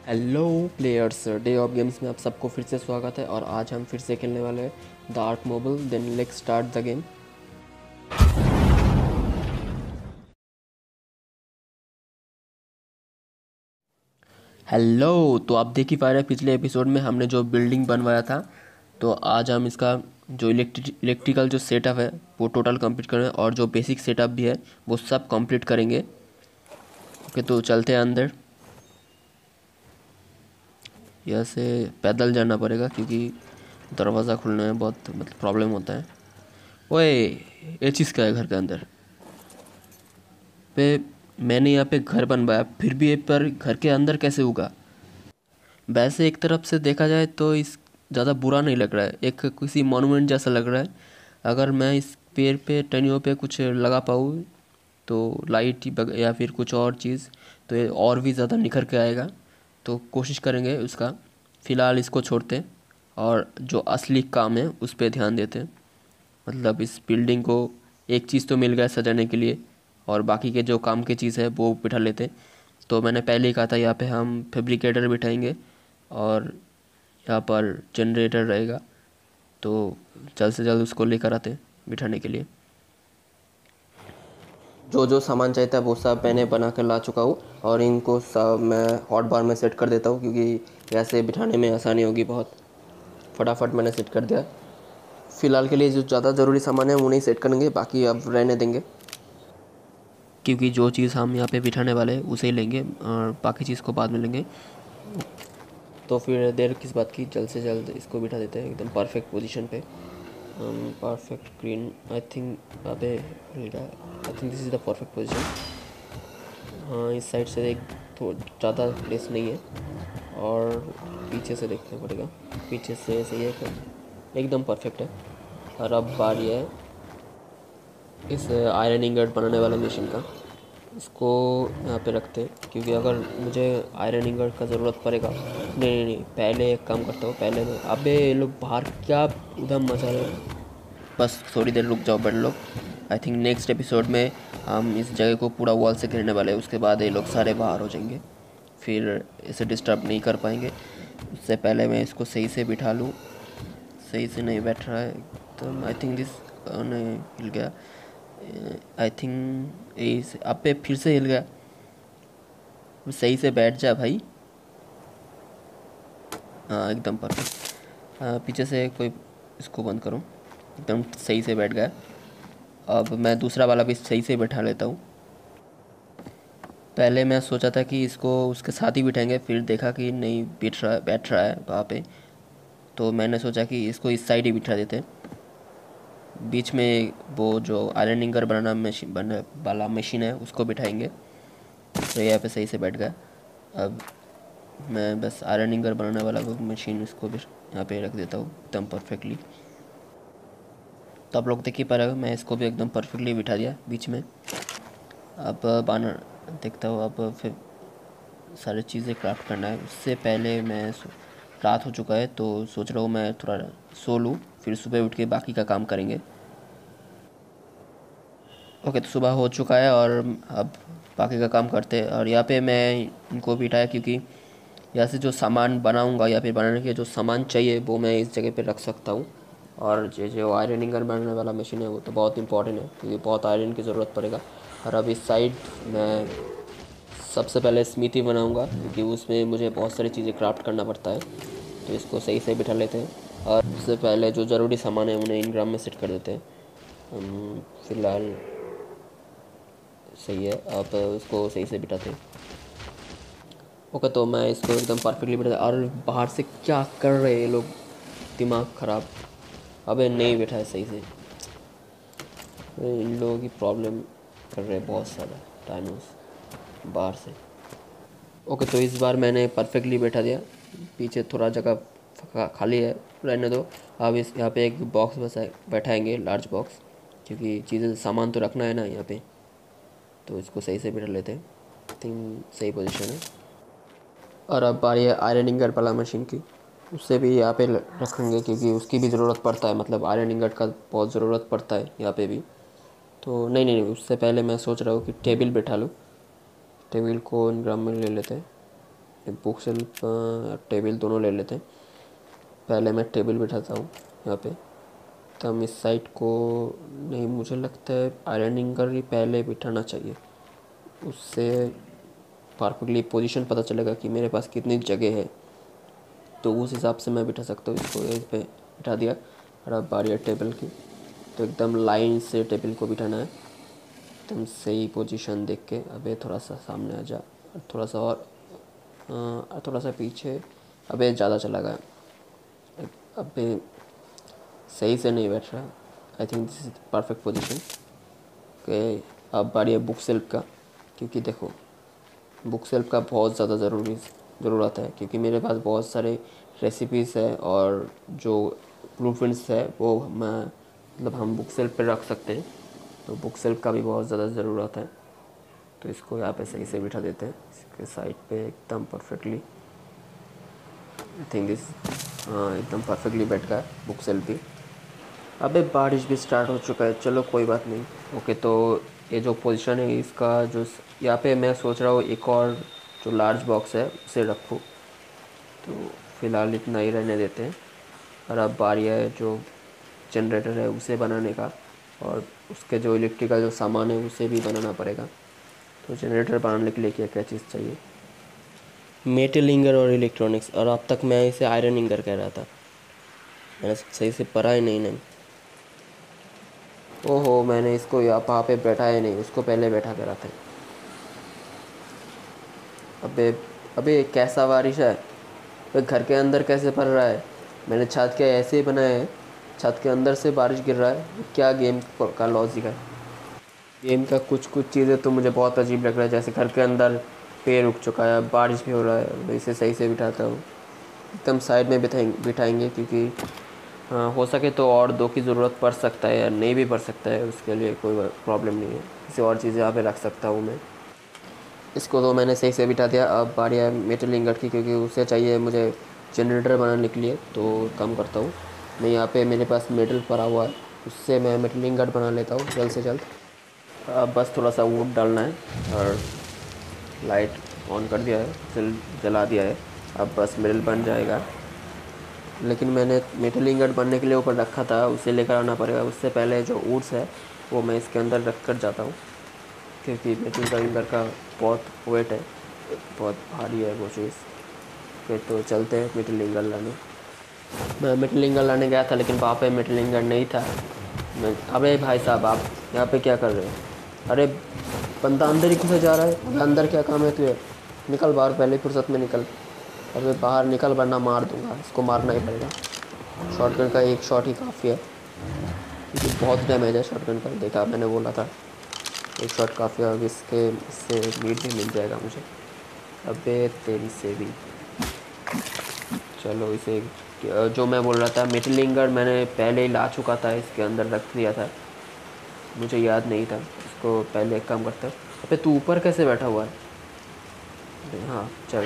Hello players, day of games में आप सबको फिर से स्वागत है। और आज हम फिर से खेलने वाले हैं the ark mobile. Then let's start the game. Hello, तो आप देख ही पा रहे हैं पिछले एपिसोड में हमने जो बिल्डिंग बनवाया था। तो आज हम इसका जो इलेक्ट्रिकल जो सेटअप है वो टोटल कंप्लीट करें, और जो बेसिक सेटअप भी है वो सब कंप्लीट करेंगे। ओके, तो चलते हैं अंदर। यहाँ से पैदल जाना पड़ेगा क्योंकि दरवाज़ा खुलने में बहुत प्रॉब्लम होता है। ओए, ये चीज़ क्या है घर के अंदर पे? मैंने यहाँ पे घर बनवाया, फिर भी ये पर घर के अंदर कैसे होगा? वैसे एक तरफ से देखा जाए तो इस ज़्यादा बुरा नहीं लग रहा है, एक किसी मॉन्यूमेंट जैसा लग रहा है। अगर मैं इस पेड़ पे टहनियों पे कुछ लगा पाऊँ तो लाइट या फिर कुछ और चीज़, तो ये और भी ज़्यादा निखर के आएगा। तो कोशिश करेंगे उसका। फ़िलहाल इसको छोड़ते हैं और जो असली काम है उस पर ध्यान देते हैं। मतलब इस बिल्डिंग को एक चीज़ तो मिल गया सजाने के लिए, और बाकी के जो काम की चीज़ है वो बिठा लेते हैं। तो मैंने पहले ही कहा था यहाँ पे हम फैब्रिकेटर बिठाएंगे और यहाँ पर जनरेटर रहेगा। तो जल्द से जल्द उसको लेकर आते हैं बिठाने के लिए। जो जो सामान चाहिए था वो सब मैंने बना कर ला चुका हूँ, और इनको सब मैं हॉट बार में सेट कर देता हूँ क्योंकि ऐसे बिठाने में आसानी होगी बहुत। फटाफट मैंने सेट कर दिया। फ़िलहाल के लिए जो ज़्यादा ज़रूरी सामान है वो नहीं सेट करेंगे, बाकी अब रहने देंगे क्योंकि जो चीज़ हम यहाँ पे बिठाने वाले हैं उसे ही लेंगे और बाकी चीज़ को बाद में लेंगे। तो फिर देर किस बात की, जल्द से जल्द इसको बिठा देते हैं एकदम परफेक्ट पोजीशन पे। परफेक्ट ग्रीन, आई थिंक अबे I think this is the perfect position. हाँ, इस साइड से एक तो ज़्यादा प्लेस नहीं है, और पीछे से देखना पड़ेगा। पीछे से सही है क्या? एकदम परफेक्ट है। और अब बारी है इस आयरन इंगट बनाने वाले मशीन का। इसको यहाँ पे रखते हैं क्योंकि अगर मुझे आयरन इंगट का ज़रूरत पड़ेगा। नहीं नहीं नहीं, पहले एक काम करता हूँ। पहले मैं, अबे ये लोग बाहर क्या उधम मचा रहे हैं? बस थोड़ी देर रुक जाओ बड़े लोग। आई थिंक नेक्स्ट एपिसोड में हम इस जगह को पूरा वॉल से घेरने वाले हैं, उसके बाद ये लोग सारे बाहर हो जाएंगे, फिर इसे डिस्टर्ब नहीं कर पाएंगे। उससे पहले मैं इसको सही से बिठा लूँ। सही से नहीं बैठ रहा है तो आई थिंक दिस नहीं हिल गया। आई थिंक इस अब पे फिर से हिल गया। सही से बैठ जा भाई। हाँ, एकदम परफेक्ट। हाँ, पीछे से कोई इसको बंद करूँ। एकदम सही से बैठ गया। अब मैं दूसरा वाला भी सही से बैठा लेता हूँ। पहले मैं सोचा था कि इसको उसके साथ ही बिठाएंगे, फिर देखा कि नहीं बैठ रहा है वहाँ पे। तो मैंने सोचा कि इसको इस साइड ही बिठा देते हैं। बीच में वो जो आयरन इंगर बनाना मशीन बन वाला मशीन है उसको बिठाएंगे। तो यहाँ पे सही से बैठ गया। अब मैं बस आयरन इंगर बनाने वाला वो मशीन इसको भी यहाँ पे रख देता हूँ एकदम परफेक्टली। तो आप लोग देख ही पा रहे हो, मैं इसको भी एकदम परफेक्टली बिठा दिया बीच में। अब बाना देखता हूँ। अब फिर सारी चीज़ें क्राफ्ट करना है। उससे पहले मैं रात हो चुका है तो सोच रहा हूँ मैं थोड़ा सो लूँ, फिर सुबह उठ के बाकी का काम करेंगे। ओके, तो सुबह हो चुका है और अब बाकी का काम करते हैं। और यहाँ पे मैं इनको बिठाया क्योंकि यहाँ से जो सामान बनाऊँगा या फिर बनाने के जो सामान चाहिए वो मैं इस जगह पे रख सकता हूँ। और जो आयरनिंग बनाने वाला मशीन है वो तो बहुत इंपॉर्टेंट है क्योंकि बहुत आयरन की ज़रूरत पड़ेगा। और अब इस साइड मैं सबसे पहले स्मिथी बनाऊंगा क्योंकि उसमें मुझे बहुत सारी चीज़ें क्राफ्ट करना पड़ता है। तो इसको सही से बिठा लेते हैं और उससे पहले जो ज़रूरी सामान है उन्हें इनग्राम में सेट कर देते हैं। फ़िलहाल सही है, अब उसको सही से बिठाते हैं। ओके, तो मैं इसको एकदम परफेक्टली बिठा। और बाहर से क्या कर रहे हैं ये लोग? दिमाग ख़राब। अबे नहीं बैठा है सही से। इन लोगों की प्रॉब्लम कर रहे हैं बहुत सारा टाइमर्स बाहर से। ओके, तो इस बार मैंने परफेक्टली बैठा दिया। पीछे थोड़ा जगह खाली है, रहने दो। अब इस यहाँ पे एक बॉक्स बस बैठाएंगे, लार्ज बॉक्स, क्योंकि चीज़ें सामान तो रखना है ना यहाँ पे। तो इसको सही से बैठा लेते हैं। आई थिंक सही पोजीशन है। और अब बारी है आयरन इंगट वाला मशीन की। उससे भी यहाँ पे रखेंगे क्योंकि उसकी भी ज़रूरत पड़ता है। मतलब आयरन इंगट का बहुत ज़रूरत पड़ता है यहाँ पे भी। तो नहीं नहीं नहीं, उससे पहले मैं सोच रहा हूँ कि टेबल बैठा लूँ। टेबल को इनग्राम में ले लेते हैं। एक बुक शेल्फ टेबल दोनों ले लेते हैं। पहले मैं टेबल बिठाता हूँ यहाँ पे, तब इस साइड को नहीं, मुझे लगता है आयरनिंग कर ही पहले बिठाना चाहिए, उससे परफेक्टली पोजीशन पता चलेगा कि मेरे पास कितनी जगह है, तो उस हिसाब से मैं बिठा सकता हूँ। इसको इस पे बिठा दिया। और अब बारी है टेबल की, तो एकदम लाइन से टेबल को बिठाना है, एकदम सही पोजीशन देख के। अबे थोड़ा सा सामने आ जा, थोड़ा सा और थोड़ा सा पीछे। अबे ज़्यादा चला गया, अबे सही से नहीं बैठ रहा। I think this is perfect position. Okay, अब बारी है बुक शेल्फ का, क्योंकि देखो बुक शेल्फ का बहुत ज़्यादा ज़रूरत है, क्योंकि मेरे पास बहुत सारे रेसिपीज़ है और जो ब्लूप्रिंट्स है वो मैं मतलब हम बुक शेल्फ पे रख सकते हैं, तो बुक शेल्फ का भी बहुत ज़्यादा ज़रूरत है। तो इसको यहाँ पे सही से बिठा देते हैं इसके साइड पे एकदम परफेक्टली। आई थिंक दिस एकदम परफेक्टली बैठ गया बुक शेल्फ भी। अबे बारिश भी स्टार्ट हो चुका है, चलो कोई बात नहीं। ओके, तो ये जो पोजीशन है इसका, जो यहाँ पे मैं सोच रहा हूँ एक और जो लार्ज बॉक्स है उसे रखूँ, तो फ़िलहाल इतना ही रहने देते हैं। और अब बारी है जो जनरेटर है उसे बनाने का, और उसके जो इलेक्ट्रिकल जो सामान है उसे भी बनाना पड़ेगा। तो जनरेटर बनाने के लिए क्या क्या चीज़ चाहिए? मेटल इंगर और इलेक्ट्रॉनिक्स, और अब तक मैं इसे आयरन इंगर कह रहा था, मैंने सही से पढ़ा ही नहीं। ओहो, मैंने इसको यहाँ पे बैठा ही नहीं, उसको पहले बैठा करा था। अबे अबे कैसा बारिश है, तो घर के अंदर कैसे पड़ रहा है? मैंने छत के ऐसे ही बनाए हैं, छत के अंदर से बारिश गिर रहा है, क्या गेम का लॉजिक है? गेम का कुछ कुछ चीज़ें तो मुझे बहुत अजीब लग रहा है, जैसे घर के अंदर पेड़ उग चुका है, बारिश भी हो रहा है। मैं इसे सही से बिठाता हूँ, एकदम साइड में बिठाएंगे, क्योंकि हाँ, हो सके तो और दो की ज़रूरत पड़ सकता है या नहीं भी पड़ सकता है, उसके लिए कोई प्रॉब्लम नहीं है, किसी और चीज़ यहाँ पे रख सकता हूँ मैं। इसको तो मैंने सही से बिठा दिया। अब बारी है मेटल इंगट की, क्योंकि उसे चाहिए मुझे जनरेटर बनाने के लिए, तो काम करता हूँ मैं। यहाँ पे मेरे पास मेटल पड़ा हुआ है, उससे मैं मेटल इंगट बना लेता हूँ जल्द से जल्द। अब बस थोड़ा सा वुड डालना है और लाइट ऑन कर दिया है, जला दिया है। अब बस मेटल बन जाएगा, लेकिन मैंने मेटल इंगट बनने के लिए ऊपर रखा था, उसे लेकर आना पड़ेगा। उससे पहले जो वुड्स है वो मैं इसके अंदर रख कर जाता हूँ, क्योंकि मेटल इंगट का बहुत वेट है, बहुत भारी है वो चीज़। फिर तो चलते हैं मेटल इंगट लाने। मैं मेटल इंगट लाने गया था, लेकिन वहाँ पे मेटल इंगट नहीं था। अबे भाई साहब, आप यहाँ पे क्या कर रहे हो? अरे बंदा अंदर ही घुसे जा रहा है, अबे अंदर क्या काम है तुझे? निकल बाहर, पहले फुर्सत में निकल। अबे बाहर निकल, वरना मार दूंगा, इसको मारना ही पड़ेगा। शॉटगन का एक शॉट ही काफ़ी है, क्योंकि बहुत डैमेज है शॉटगन का, देखा मैंने बोला था एक शॉट काफ़ी है। अब इससे मीट भी मिल जाएगा मुझे। अबे तेरी से भी, चलो इसे, जो मैं बोल रहा था मेटल इंगट मैंने पहले ही ला चुका था, इसके अंदर रख दिया था, मुझे याद नहीं था। इसको पहले एक काम करता है। अबे तू ऊपर कैसे बैठा हुआ है? अरे हाँ चल,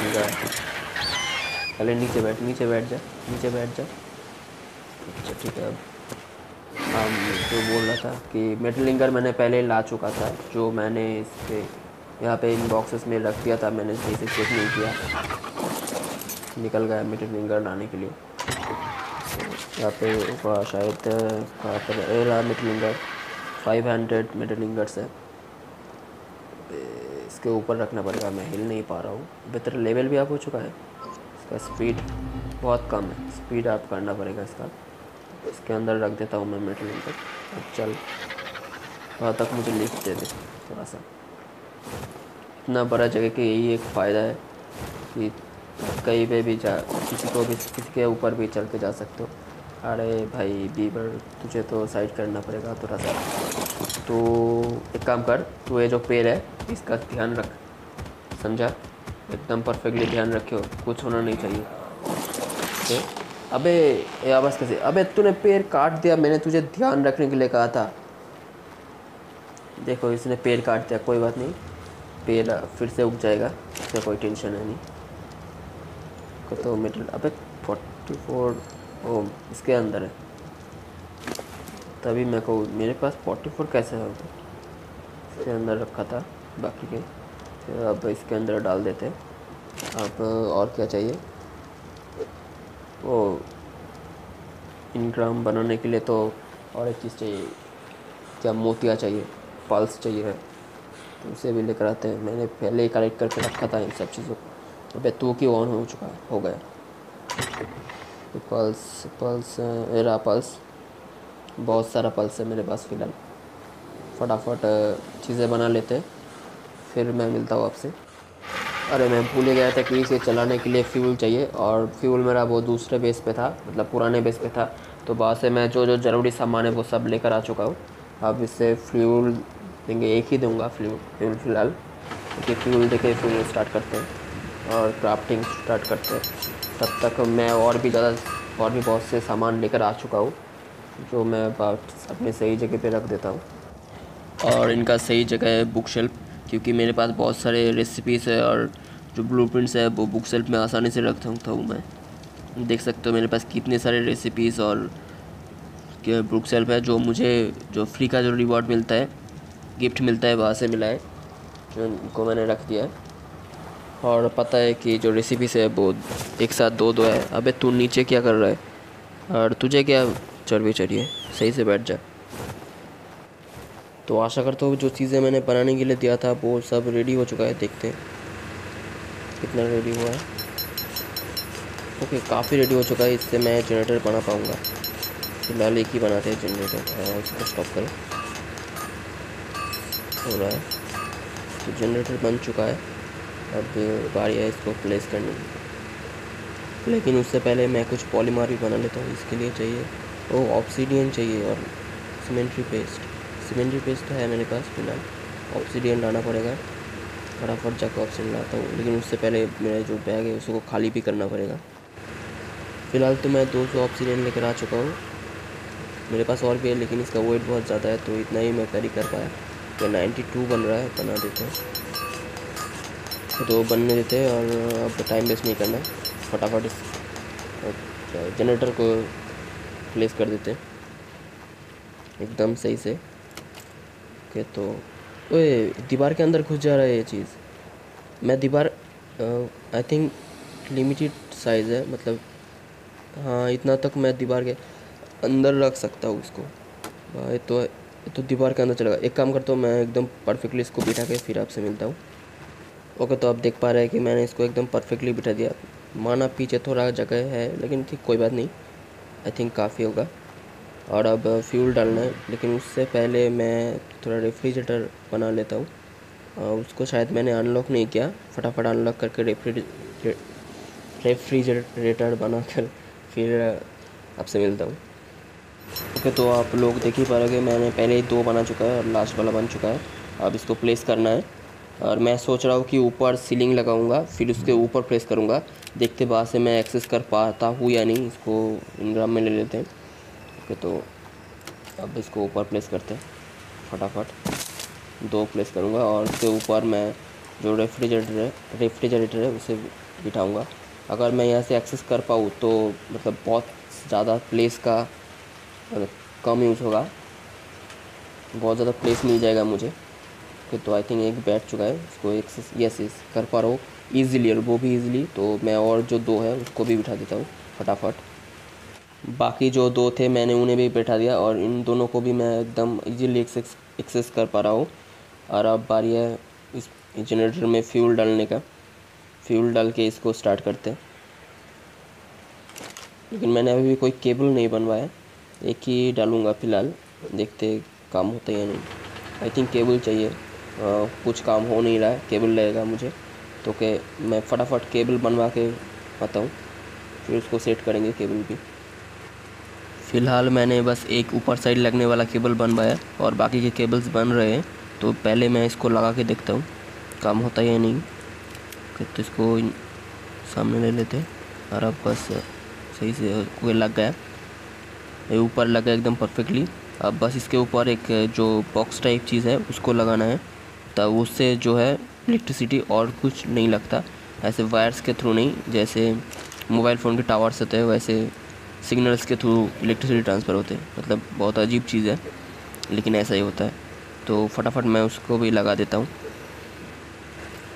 पहले नीचे बैठ जा, नीचे बैठ जा। अच्छा ठीक है। अब हम जो बोल रहा था कि मेटल इंगर मैंने पहले ला चुका था, जो मैंने इसके यहाँ पे इन बॉक्सेस में रख दिया था, मैंने सही से चेक नहीं किया, निकल गया मेटल इंगर लाने के लिए। यहाँ पे ऊपर शायद कहाँ पर रहा मेटल इंगर, 500 मेटल इंगर्स है, इसके ऊपर रखना पड़ेगा। मैं हिल नहीं पा रहा हूँ। बेहतर लेवल भी अप हो चुका है, इसका स्पीड बहुत कम है, स्पीड अप करना पड़ेगा इसका। इसके अंदर रख देता हूँ मैं मेटल इंगर। अब चल, वहाँ तक मुझे लिफ्ट दे दे थोड़ा सा। इतना बड़ा जगह के यही एक फ़ायदा है कि कहीं पे भी जा, किसी के ऊपर भी चल के जा सकते हो। अरे भाई बीबर, तुझे तो साइड करना पड़ेगा थोड़ा सा। तो एक काम कर, तू ये जो पेड़ है इसका ध्यान रख, समझा? एकदम परफेक्टली ध्यान रखियो, कुछ होना नहीं चाहिए। ओके? अबे ये आवाज़ कैसे? अबे तूने पेड़ काट दिया, मैंने तुझे ध्यान रखने के लिए कहा था। देखो इसने पेड़ काट दिया, कोई बात नहीं, पेड़ फिर से उग जाएगा, इसमें कोई टेंशन है नहीं। तो मेटल, अबे 44 ओम इसके अंदर है, तभी मैं को मेरे पास 44 कैसे होगा? इसके अंदर रखा था बाकी के। अब इसके अंदर डाल देते हैं। अब और क्या चाहिए? वो इनग्राम बनाने के लिए तो और एक चीज़ चाहिए, क्या मोतिया चाहिए, पल्स चाहिए है, तो उसे भी लेकर आते हैं। मैंने पहले ही कलेक्ट करके रखा था इन सब चीज़ों को। अबे तू क्यों ऑन हो चुका है, हो गया। तो पल्स पल्स मेरा पल्स बहुत सारा पल्स है मेरे पास फ़िलहाल। फटाफट चीज़ें बना लेते हैं, फिर मैं मिलता हूँ आपसे। अरे मैं भूल ही गया था कि इसे चलाने के लिए फ्यूल चाहिए, और फ्यूल मेरा वो दूसरे बेस पे था, मतलब पुराने बेस पे था। तो वहाँ से मैं जो जो ज़रूरी सामान है वो सब लेकर आ चुका हूँ। अब इससे फ्यूल देंगे, एक ही दूंगा फ्यूल फ़िलहाल, क्योंकि फ्यूल देके फ्यूल स्टार्ट करते हैं और क्राफ्टिंग स्टार्ट करते हैं। तब तक मैं और भी बहुत से सामान लेकर आ चुका हूँ, जो मैं अपने सही जगह पे रख देता हूँ। और इनका सही जगह है बुक शेल्फ, क्योंकि मेरे पास बहुत सारे रेसिपीज़ है और जो ब्लूप्रिंट्स है वो बुक शेल्फ में आसानी से रख सकता हूँ मैं। देख सकते हो मेरे पास कितने सारे रेसिपीज़ और बुक शेल्फ है, जो मुझे जो फ्री का जो रिवॉर्ड मिलता है, गिफ्ट मिलता है, वहाँ से मिला है, जो इनको मैंने रख दिया है। और पता है कि जो रेसिपीज़ है वो एक साथ दो है। अबे तू नीचे क्या कर रहा है, और तुझे क्या चर्बी चढ़ी है, सही से बैठ जा। तो आशा करता हूँ जो चीज़ें मैंने बनाने के लिए दिया था वो सब रेडी हो चुका है। देखते हैं कितना रेडी हुआ है। ओके, काफ़ी रेडी हो चुका है, इससे मैं जनरेटर बना पाऊँगा। फिलहाल एक ही बनाते हैं जनरेटर। इसको स्टॉप करें, हो रहा है। तो जनरेटर बन चुका है, अब बारी है इसको प्लेस करने की। लेकिन उससे पहले मैं कुछ पॉलीमर भी बना लेता हूँ। इसके लिए चाहिए ऑब्सीडियन चाहिए और सीमेंट्री पेस्ट तो है मेरे पास फ़िलहाल। ऑब्सीडियन लाना पड़ेगा, फटाफट जाकर ऑब्सीडियन लाता हूँ। लेकिन उससे पहले मेरा जो बैग है उसको खाली भी करना पड़ेगा। फ़िलहाल तो मैं 200 ऑब्सीडियन लेकर आ चुका हूँ। मेरे पास और भी है, लेकिन इसका वेट बहुत ज़्यादा है, तो इतना ही मैं कैरी कर पाया। तो 92 बन रहा है, बना देते हैं। तो बनने देते हैं, और अब टाइम वेस्ट नहीं करना है, फटाफट इस जनरेटर को प्लेस कर देते हैं एकदम सही से। ओके, तो ओए दीवार के अंदर घुस जा रहा है ये चीज़। मैं दीवार आई थिंक लिमिटेड साइज़ है, मतलब हाँ इतना तक मैं दीवार के अंदर रख सकता हूँ इसको। ये तो दीवार के अंदर चलेगा। एक काम करता हूँ, मैं एकदम परफेक्टली इसको बिठा के फिर आपसे मिलता हूँ। ओके, तो आप देख पा रहे हैं कि मैंने इसको एकदम परफेक्टली बिठा दिया। माना पीछे थोड़ा जगह है, लेकिन ठीक कोई बात नहीं, आई थिंक काफ़ी होगा। और अब फ्यूल डालना है, लेकिन उससे पहले मैं थोड़ा रेफ्रिजरेटर बना लेता हूँ। उसको शायद मैंने अनलॉक नहीं किया, फटाफट अनलॉक करके रेफ्रिजरेटर बनाकर फिर आपसे मिलता हूँ। ओके, तो आप लोग देख ही पा रहे हो, मैंने पहले ही 2 बना चुका है और लास्ट वाला बन चुका है। अब इसको प्लेस करना है, और मैं सोच रहा हूँ कि ऊपर सीलिंग लगाऊंगा, फिर उसके ऊपर प्लेस करूँगा। देखते वहाँ से मैं एक्सेस कर पाता हूँ या नहीं। इसको इनग्राम में ले लेते हैं। ओके, तो अब इसको ऊपर प्लेस करते हैं, फटाफट 2 प्लेस करूँगा, और उसके ऊपर मैं जो रेफ्रिजरेटर है उसे बिठाऊँगा। अगर मैं यहाँ से एक्सेस कर पाऊँ तो मतलब बहुत ज़्यादा प्लेस का कम यूज़ होगा, बहुत ज़्यादा प्लेस मिल जाएगा मुझे। तो आई थिंक एक बैठ चुका है, इसको एक्सेस यस कर पा रहा हूँ ईज़िली, और वो भी ईज़िली। तो मैं और जो 2 है उसको भी बिठा देता हूँ फटाफट। बाकी जो 2 थे मैंने उन्हें भी बैठा दिया, और इन दोनों को भी मैं एकदम ईज़िली एक्सेस कर पा रहा हूँ। और अब बारी है इस जनरेटर में फ्यूल डालने का। फ्यूल डाल के इसको स्टार्ट करते हैं। लेकिन मैंने अभी भी कोई केबल नहीं बनवाया, एक ही डालूँगा फ़िलहाल, देखते काम होता है या नहीं। आई थिंक केबल चाहिए, कुछ काम हो नहीं रहा है, केबल लगेगा मुझे। तो मैं फटाफट केबल बनवा के आता हूँ, फिर उसको सेट करेंगे केबल भी। फ़िलहाल मैंने बस एक ऊपर साइड लगने वाला केबल बनवाया, और बाकी के केबल्स बन रहे हैं। तो पहले मैं इसको लगा के देखता हूँ काम होता है या नहीं। तो इसको सामने ले लेते हैं, और अब बस सही से कोई लग गया, ये ऊपर लगा एकदम परफेक्टली। अब बस इसके ऊपर एक जो बॉक्स टाइप चीज़ है उसको लगाना है, तब उससे जो है इलेक्ट्रिसिटी और कुछ नहीं लगता, ऐसे वायर्स के थ्रू नहीं, जैसे मोबाइल फ़ोन के टावर्स होते हैं वैसे सिग्नल्स के थ्रू इलेक्ट्रिसिटी ट्रांसफ़र होते हैं। मतलब बहुत अजीब चीज़ है, लेकिन ऐसा ही होता है। तो फटाफट मैं उसको भी लगा देता हूँ।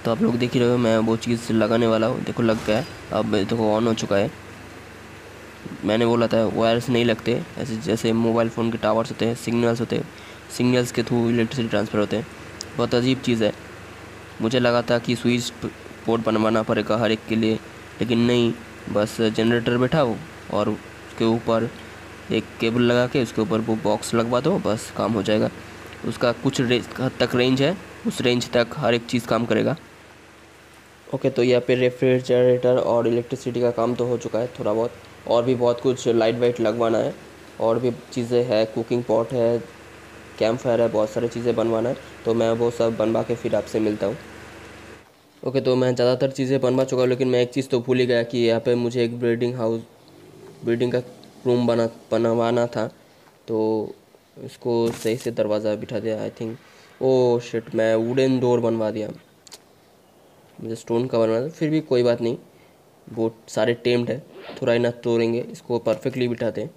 तो आप लोग देख ही रहे हो, मैं वो चीज़ लगाने वाला हूँ। देखो लग गया है, अब देखो ऑन हो चुका है। मैंने बोला था वायर्स नहीं लगते, ऐसे जैसे मोबाइल फ़ोन के टावर्स होते हैं, सिग्नल्स होते हैं, सिग्नल्स के थ्रू इलेक्ट्रिसिटी ट्रांसफ़र होते हैं। बहुत अजीब चीज़ है। मुझे लगा था कि स्विच बोर्ड बनवाना पड़ेगा हर एक के लिए, लेकिन नहीं, बस जनरेटर बैठाओ और उसके ऊपर एक केबल लगा के उसके ऊपर वो बॉक्स लगवा दो, बस काम हो जाएगा। उसका कुछ हद तक रेंज है, उस रेंज तक हर एक चीज़ काम करेगा। ओके, तो यहाँ पे रेफ्रिजरेटर और इलेक्ट्रिसिटी का काम तो हो चुका है थोड़ा बहुत, और भी बहुत कुछ लाइट वाइट लगवाना है, और भी चीज़ें हैं, कुकिंग पॉट है, कैंप फायर है, बहुत सारी चीज़ें बनवाना है। तो मैं वो सब बनवा के फिर आपसे मिलता हूँ। ओके, तो मैं ज़्यादातर चीज़ें बनवा चुका हूँ, लेकिन मैं एक चीज़ तो भूल ही गया कि यहाँ पे मुझे एक ब्रीडिंग का रूम बनवाना था। तो इसको सही से दरवाज़ा बिठा दिया आई थिंक। ओ शिट, मैं वुडन डोर बनवा दिया, मुझे स्टोन का बनवाना था। फिर भी कोई बात नहीं, वो सारे टेम्ड है, थोड़ा ही ना तोड़ेंगे, इसको परफेक्टली बिठाते हैं।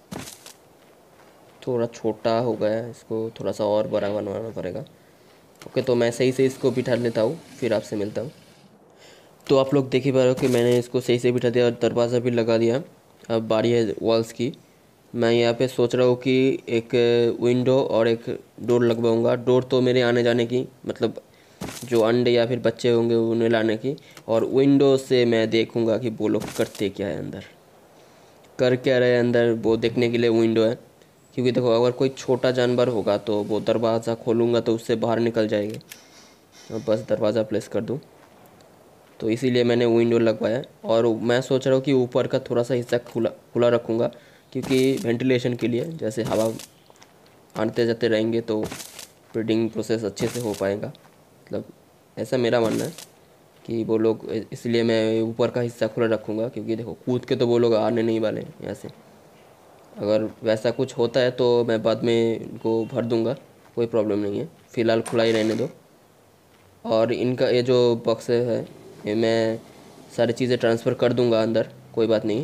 थोड़ा छोटा हो गया है, इसको थोड़ा सा और बड़ा बनवाना पड़ेगा। ओके, तो मैं सही से इसको बिठा लेता हूँ, फिर आपसे मिलता हूँ। तो आप लोग देख ही पा रहे हो कि मैंने इसको सही से बिठा दिया और दरवाज़ा भी लगा दिया। अब बारी है वॉल्स की। मैं यहाँ पे सोच रहा हूँ कि एक विंडो और एक डोर लगवाऊँगा। डोर तो मेरे आने जाने की, मतलब जो अंडे या फिर बच्चे होंगे उन्हें लाने की, और विंडो से मैं देखूँगा कि वो लोग करते क्या है, अंदर कर क्या रहे हैं अंदर, वो देखने के लिए विंडो है। क्योंकि देखो, अगर कोई छोटा जानवर होगा तो वो दरवाज़ा खोलूँगा तो उससे बाहर निकल जाएंगे, और बस दरवाज़ा प्लेस कर दूँ, तो इसीलिए मैंने विंडो लगवाया। और मैं सोच रहा हूँ कि ऊपर का थोड़ा सा हिस्सा खुला खुला रखूँगा, क्योंकि वेंटिलेशन के लिए, जैसे हवा आते जाते रहेंगे तो ब्रीडिंग प्रोसेस अच्छे से हो पाएगा। मतलब ऐसा मेरा मानना है कि वो लोग, इसलिए मैं ऊपर का हिस्सा खुला रखूँगा, क्योंकि देखो कूद के तो वो लोग आने नहीं वाले हैं यहाँ से। अगर वैसा कुछ होता है तो मैं बाद में इनको भर दूँगा, कोई प्रॉब्लम नहीं है, फ़िलहाल खुला ही रहने दो। और इनका ये जो बक्स है, ये मैं सारी चीज़ें ट्रांसफ़र कर दूंगा अंदर, कोई बात नहीं।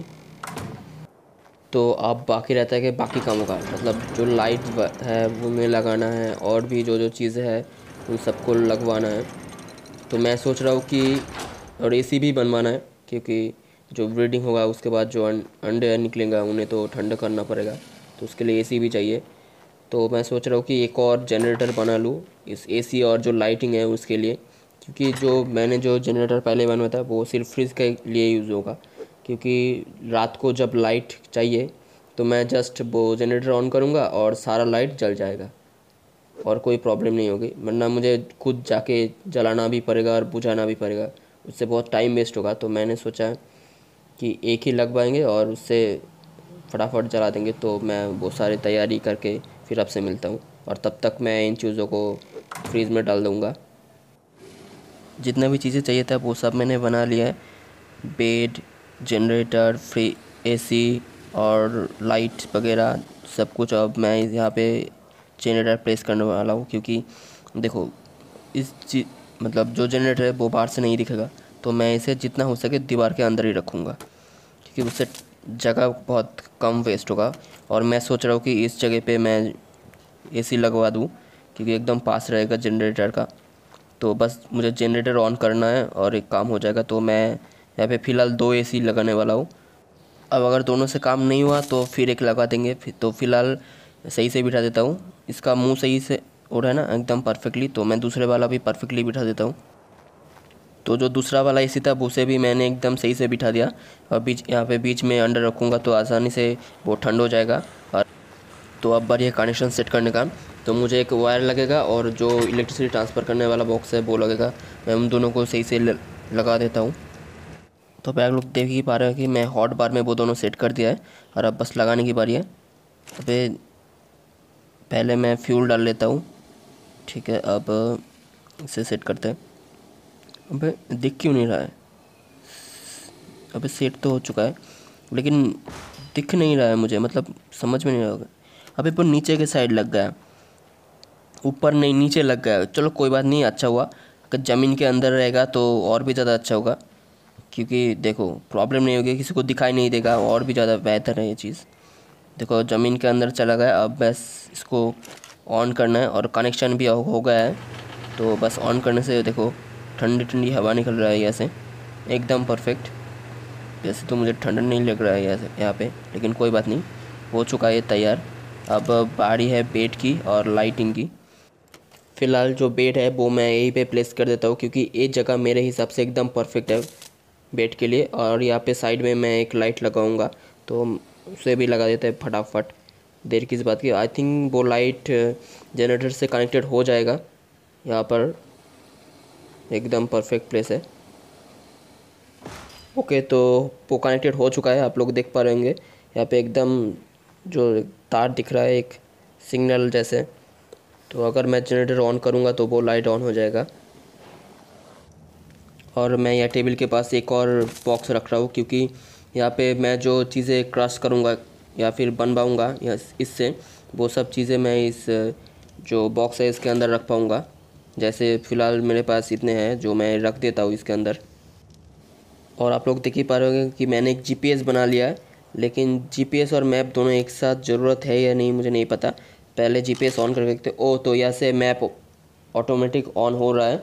तो अब बाकी रहता है कि बाकी कामों का, मतलब जो लाइट है वो में लगाना है, और भी जो जो चीज़ें हैं उन सबको लगवाना है। तो मैं सोच रहा हूँ कि, और एसी भी बनवाना है, क्योंकि जो ब्रीडिंग होगा उसके बाद जो अंडे निकलेंगे उन्हें तो ठंडा करना पड़ेगा, तो उसके लिए एसी भी चाहिए। तो मैं सोच रहा हूँ कि एक और जनरेटर बना लूँ इस एसी और जो लाइटिंग है उसके लिए, क्योंकि जो मैंने जो जनरेटर पहले बनवाया था वो सिर्फ फ्रिज के लिए यूज़ होगा। क्योंकि रात को जब लाइट चाहिए तो मैं जस्ट वो जनरेटर ऑन करूँगा और सारा लाइट जल जाएगा, और कोई प्रॉब्लम नहीं होगी। वरना मुझे खुद जाके जलाना भी पड़ेगा और बुझाना भी पड़ेगा, उससे बहुत टाइम वेस्ट होगा। तो मैंने सोचा कि एक ही लगवाएंगे और उससे फटाफट जला देंगे। तो मैं वो सारी तैयारी करके फिर आपसे मिलता हूँ, और तब तक मैं इन चीज़ों को फ्रीज़ में डाल दूँगा। जितना भी चीज़ें चाहिए था वो सब मैंने बना लिया है, बेड, जनरेटर, फ्री एसी और लाइट वगैरह सब कुछ। अब मैं यहाँ पे जनरेटर प्लेस करने वाला हूँ, क्योंकि देखो मतलब जो जनरेटर है वो बाहर से नहीं दिखेगा, तो मैं इसे जितना हो सके दीवार के अंदर ही रखूँगा, क्योंकि उससे जगह बहुत कम वेस्ट होगा। और मैं सोच रहा हूँ कि इस जगह पे मैं एसी लगवा दूँ, क्योंकि एकदम पास रहेगा जनरेटर का। तो बस मुझे जनरेटर ऑन करना है और एक काम हो जाएगा। तो मैं यहाँ पे फ़िलहाल 2 एसी लगाने वाला हूँ। अब अगर दोनों से काम नहीं हुआ तो फिर एक लगा देंगे। फिर तो फ़िलहाल सही से बिठा देता हूँ, इसका मुंह सही से हो रहा है ना एकदम परफेक्टली, तो मैं दूसरे वाला भी परफेक्टली बिठा देता हूँ। तो जो दूसरा वाला एसी था उसे भी मैंने एकदम सही से बिठा दिया, और यहाँ पे बीच में अंडर रखूँगा तो आसानी से वो ठंड हो जाएगा। और तो अब बारी है कनेक्शन सेट करने का। तो मुझे एक वायर लगेगा और जो इलेक्ट्रिसिटी ट्रांसफ़र करने वाला बॉक्स है वो लगेगा। मैं उन दोनों को सही से लगा देता हूँ। तो आप लोग देख ही पा रहे हैं कि मैं हॉट बार में वो दोनों सेट कर दिया है, और अब बस लगाने की बारी है। अबे पहले मैं फ्यूल डाल लेता हूँ, ठीक है। अब इसे सेट करते हैं। अबे दिख क्यों नहीं रहा है? अबे सेट तो हो चुका है, लेकिन दिख नहीं रहा है मुझे, मतलब समझ में नहीं आ रहा। अबे पर नीचे के साइड लग गया, ऊपर नहीं नीचे लग गया। चलो कोई बात नहीं, अच्छा हुआ। अगर ज़मीन के अंदर रहेगा तो और भी ज़्यादा अच्छा होगा, क्योंकि देखो प्रॉब्लम नहीं होगी, किसी को दिखाई नहीं देगा, और भी ज़्यादा बेहतर है ये चीज़। देखो ज़मीन के अंदर चला गया। अब बस इसको ऑन करना है, और कनेक्शन भी हो गया है। तो बस ऑन करने से देखो ठंडी ठंडी हवा निकल रहा है यहाँ से, एकदम परफेक्ट। वैसे तो मुझे ठंड नहीं लग रहा है यहाँ पे, लेकिन कोई बात नहीं, हो चुका है तैयार। अब बारी है बेड की और लाइटिंग की। फ़िलहाल जो बेड है वो मैं यहीं पे प्लेस कर देता हूँ, क्योंकि ये जगह मेरे हिसाब से एकदम परफेक्ट है बेड के लिए। और यहाँ पे साइड में मैं एक लाइट लगाऊंगा, तो उसे भी लगा देते हैं फटाफट। देर किस बात की, आई थिंक वो लाइट जनरेटर से कनेक्टेड हो जाएगा। यहाँ पर एकदम परफेक्ट प्लेस है। ओके, तो वो कनेक्टेड हो चुका है, आप लोग देख पा रहे होंगे। यहाँ पे एकदम जो तार दिख रहा है एक सिग्नल जैसे, तो अगर मैं जनरेटर ऑन करूँगा तो वो लाइट ऑन हो जाएगा। और मैं यहाँ टेबल के पास एक और बॉक्स रख रहा हूँ, क्योंकि यहाँ पे मैं जो चीज़ें क्रश करूँगा या फिर बनवाऊँगा या इससे, वो सब चीज़ें मैं इस जो बॉक्स है इसके अंदर रख पाऊँगा। जैसे फ़िलहाल मेरे पास इतने हैं जो मैं रख देता हूँ इसके अंदर। और आप लोग देख ही पा रहे होंगे कि मैंने एक जीपीएस बना लिया है, लेकिन जीपीएस और मैप दोनों एक साथ ज़रूरत है या नहीं मुझे नहीं पता। पहले जीपीएस ऑन करके देखते। ओ, तो यहाँ से मैप ऑटोमेटिक ऑन हो रहा है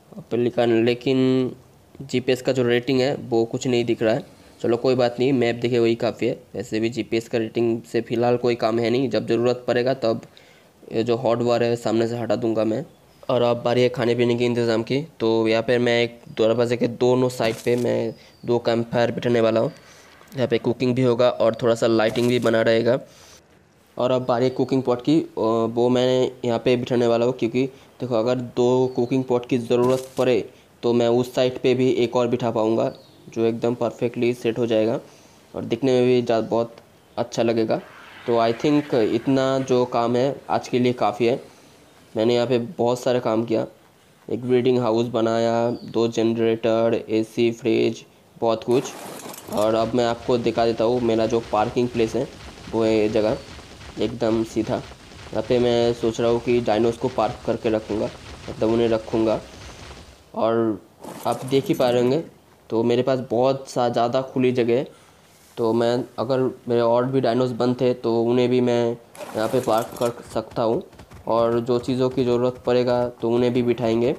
लेकिन जीपीएस का जो रेटिंग है वो कुछ नहीं दिख रहा है। चलो कोई बात नहीं, मैप देखे वही काफ़ी है। वैसे भी जीपीएस का रेटिंग से फ़िलहाल कोई काम है नहीं, जब ज़रूरत पड़ेगा तब ये जो हॉट वार है सामने से हटा दूंगा मैं। और अब बारी है खाने पीने के इंतज़ाम की। तो यहाँ पे मैं एक दरवाजे के दोनों साइड पे मैं 2 कैंप फायर बिठाने वाला हूँ। यहाँ पे कुकिंग भी होगा और थोड़ा सा लाइटिंग भी बना रहेगा। और अब बारी है कुकिंग पॉट की, वो मैं यहाँ पे बिठाने वाला हूँ, क्योंकि देखो अगर 2 कुकिंग पॉट की ज़रूरत पड़े तो मैं उस साइड पे भी एक और बिठा पाऊँगा, जो एकदम परफेक्टली सेट हो जाएगा और दिखने में भी बहुत अच्छा लगेगा। तो आई थिंक इतना जो काम है आज के लिए काफ़ी है। मैंने यहाँ पे बहुत सारे काम किया, एक ब्रीडिंग हाउस बनाया, 2 जनरेटर, एसी, फ्रिज, बहुत कुछ। और अब मैं आपको दिखा देता हूँ मेरा जो पार्किंग प्लेस है, वो है ये जगह एकदम सीधा। यहाँ पे मैं सोच रहा हूँ कि डायनोस को पार्क करके रखूँगा, मतलब उन्हें रखूँगा। और आप देख ही पा रहे होंगे, तो मेरे पास बहुत सा ज़्यादा खुली जगह है। तो मैं अगर मेरे और भी डायनोस बनते तो उन्हें भी मैं यहाँ पे पार्क कर सकता हूँ, और जो चीज़ों की ज़रूरत पड़ेगा तो उन्हें भी बिठाएंगे।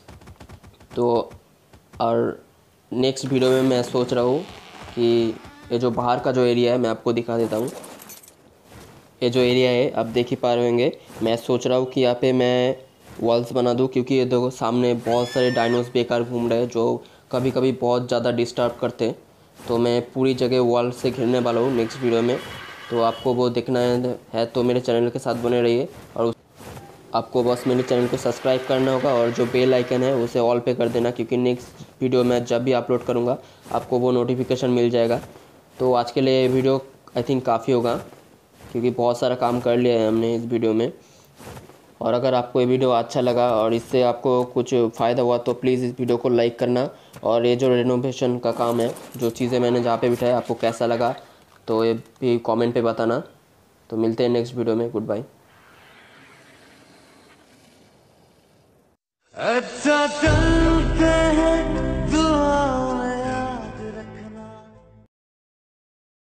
तो और नेक्स्ट वीडियो में मैं सोच रहा हूँ कि ये जो बाहर का जो एरिया है मैं आपको दिखा देता हूँ। ये जो एरिया है आप देख ही पा रहे होंगे, मैं सोच रहा हूँ कि यहाँ पे मैं वॉल्स बना दूँ, क्योंकि ये देखो सामने बहुत सारे डायनोस बेकार घूम रहे हैं जो कभी कभी बहुत ज़्यादा डिस्टर्ब करते हैं। तो मैं पूरी जगह वॉल से घेरने वाला हूँ नेक्स्ट वीडियो में। तो आपको वो देखना है तो मेरे चैनल के साथ बने रहिए, और आपको बस मेरे चैनल को सब्सक्राइब करना होगा और जो बेल आइकन है उसे ऑल पे कर देना, क्योंकि नेक्स्ट वीडियो मैं जब भी अपलोड करूँगा आपको वो नोटिफिकेशन मिल जाएगा। तो आज के लिए वीडियो आई थिंक काफ़ी होगा, क्योंकि बहुत सारा काम कर लिया है हमने इस वीडियो में। और अगर आपको ये वीडियो अच्छा लगा और इससे आपको कुछ फ़ायदा हुआ तो प्लीज़ इस वीडियो को लाइक करना। और ये जो रेनोवेशन का काम है, जो चीज़ें मैंने जहाँ पे बिठाया, आपको कैसा लगा तो ये भी कमेंट पे बताना। तो मिलते हैं नेक्स्ट वीडियो में, गुड बाय। अच्छा चल